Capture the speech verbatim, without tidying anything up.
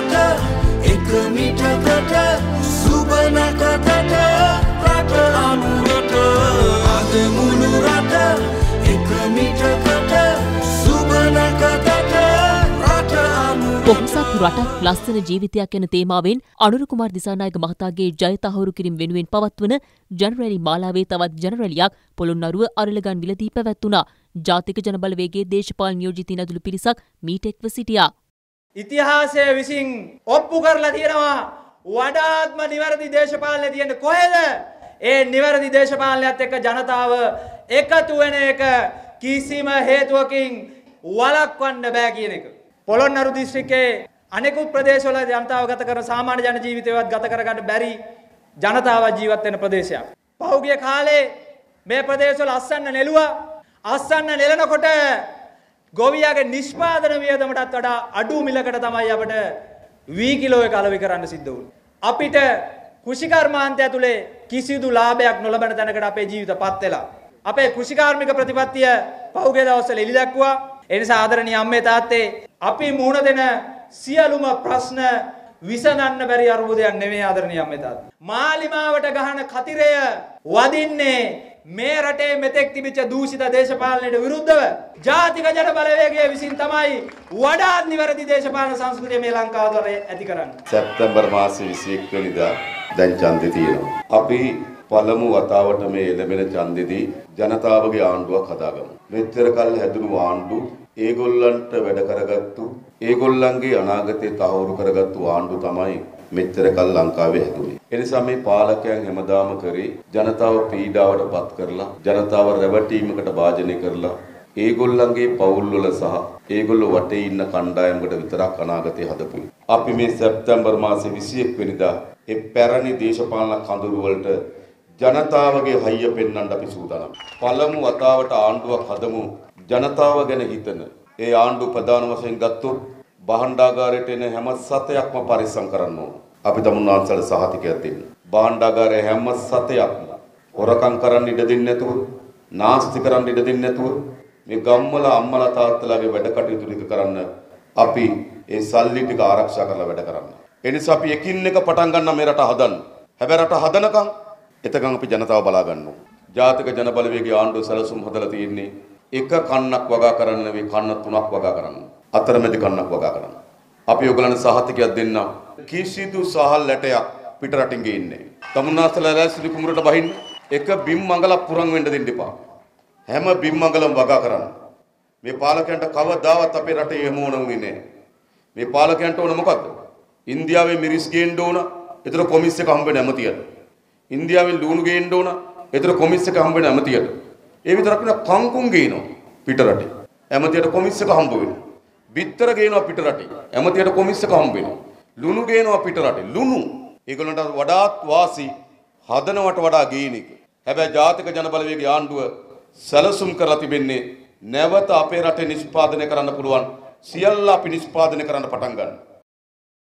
රට එක මිටකට සුබනකතට රට අනුරට අද මුළු රට එක මිටකට සුබනකතට රට අනුරට. පොහොසත් රටක් ලස්සන ජීවිතයක් යන තේමාවෙන් අනුර කුමාර දිසානායක මහතාගේ ජය තහවුරු කිරීම වෙනුවෙන් පවත්වන ජනරැලි මාලාවේ තවත් ජනරැලියක් පොළොන්නරුව අරලගන් විලදී පැවැත්වුණා. ජාතික ජනබලවේගයේ දේශපාලන නියෝජිතයින් ඇතුළු පිරිසක් මීට එක්ව සිටියා. ඉතිහාසය විසින් ඔප්පු කරලා තියෙනවා වඩාත්ම නිවැරදි දේශපාලනය තියෙන්නේ කොහෙද? ඒ නිවැරදි දේශපාලනයත් එක්ක ජනතාව එකතු වෙන එක කිසිම හේතුවකින් වළක්වන්න බෑ කියන එක. පොළොන්නරු දිස්ත්‍රික්කයේ අනෙකුත් ප්‍රදේශවල ජනතාව ගත කරන සාමාන්‍ය ජන ජීවිතයවත් ගත කරගන්න බැරි ජනතාව ජීවත් වෙන ප්‍රදේශයක්. පහුගිය කාලේ මේ ප්‍රදේශවල අස්සන්න නෙළුවා. අස්සන්න නෙලනකොට ගොවියාගේ නිෂ්පාදන වියදමටත් වඩා අඩු මිලකට තමයි අපිට වී කිලෝ එක අලෙවි කරන්න සිද්ධ වුනේ. අපිට කෘෂිකර්මාන්තය ඇතුලේ කිසිදු ලාභයක් නොලබන තැනකට අපේ ජීවිතපත් වෙලා. අපේ කෘෂිකාර්මික ප්‍රතිපත්තිය පහුගිය දවස්වල එළි දැක්වුවා. ඒ නිසා ආදරණීය අම්මේ තාත්තේ අපි මුහුණ දෙන සියලුම ප්‍රශ්න විසඳන්න බැරි අරුබුදයක් නෙමෙයි ආදරණීය අම්මේ තාත්තේ. මාලිමාවට ගහන කතිරය වදින්නේ මේ රටේ මෙතෙක් තිබිච්ච දූෂිත දේශපාලනයට විරුද්ධව ජාතික ජන බලවේගය විසින් තමයි වඩාත් නිවැරදි දේශපාලන සංස්කෘතිය මේ ලංකාව දොර ඇති කරන්නේ. සැප්තැම්බර් මාසේ විසි එක් වෙනිදා දැන් ඡන්දේ තියෙනවා. අපි පළමු වතාවට මේ ලැබෙන ඡන්දෙදී ජනතාවගේ ආණ්ඩුවක් හදාගමු. මෙච්චර කල් හැදුණු ආණ්ඩු ඒගොල්ලන්ට වැඩ කරගත්තු ඒගොල්ලන්ගේ අනාගතය තහවුරු කරගත්තු ආණ්ඩු තමයි මෙච්චර කල් ලංකාවේ හැදුනේ. ඒ නිසා මේ පාලකයන් හැමදාම කරේ ජනතාව පීඩාවට පත් කරලා ජනතාව රැවටීමකට භාජනය කරලා ඒගොල්ලන්ගේ පවුල් වල සහ ඒගොල්ලෝ වටේ ඉන්න කණ්ඩායමකට විතරක් අනාගතය හදපුයි. අපි මේ සැප්තැම්බර් මාසේ විසි එක් වෙනිදා ඒ පැරණි දේශපාලන කඳුළු වලට ජනතාවගේ හයිය පෙන්වන්න අපි සූදානම්. පළමු වතාවට ආණ්ඩුවක් හදමු ජනතාව ගැන හිතන. ඒ ආණ්ඩුව ප්‍රධාන වශයෙන් ගත්තොත් භාණ්ඩාගාරයට එන හැම සතයක්ම පරිස්සම් කරන්න ඕන. අපි තමුන්නාන්සලට සහතිකයක් දෙන්න. භාණ්ඩාගාරයේ හැම සතයක්ම හොරකම් කරන්න ඉඩ දෙන්නේ නැතුව, නාස්ති කරන්න ඉඩ දෙන්නේ නැතුව මේ ගම්වල අම්මලා තාත්තලාගේ වැඩ කටයුතු ටික කරන්න අපි ඒ සල්ලි ටික ආරක්ෂා කරලා වැඩ කරන්න. ඒ නිසා අපි එකින් එක පටන් ගන්න මේ රට හදන්න. හැබැයි රට හදනකම් එතකන් අපි ජනතාව බලා ගන්න ඕන. ජාතික ජන බලවේගයේ ආණ්ඩුව සැලසුම් හදලා තියෙන්නේ එක කන්නක් වගා කරන්න නෙවෙයි කන්න තුනක් වගා කරන්න. අතරමැදි කන්නක් වගා කරන්න. අපි ඔයගලන්ට සහතිකයක් දෙන්න. කිසිදු සහල් ලැටයක් පිට රටින් ගේන්නේ. තමුන්නාස්ලා රැස්ලි කුඹරට බහින්න එක බිම් මංගලක් පුරන් වෙන්න දෙන්න එපා. හැම බිම් මංගලම් වගා කරන්න. මේ පාලකයන්ට කවදාවත් අපේ රටේ එහෙම ඕන වුණේ නැහැ. මේ පාලකයන්ට ඕන මොකද්ද? ඉන්දියාවේ මිරිස් ගේන්න ඕන. ඒතර කොමිස් එක හම්බ වෙන ඇමතියට. ඉන්දියාවෙන් ලුණු ගේන්න ඕන. ඒතර කොමිස් එක හම්බ වෙන ඇමතියට. ඒ විතරක් නෙවෙයි කංකුම් ගේනවා පිට රටේ. ඇමතියට කොමිස් එක හම්බ වෙනවා. බිත්තර ගේනවා පිට රටේ. ඇමතියට කොමිස් එක හම්බ වෙනවා. ලුණු ගේනවා පිට රටේ. ලුණු ඒගොල්ලන්ට වඩාත් වාසි හදනවට වඩා ගේන එක. හැබැයි ජාතික ජන බලවේගයේ ආණ්ඩුව සැලසුම් කරලා තිබෙන්නේ නැවත අපේ රටේ නිෂ්පාදනය කරන්න පුළුවන් සියල්ල අපි නිෂ්පාදනය කරන්න පටන් ගන්න.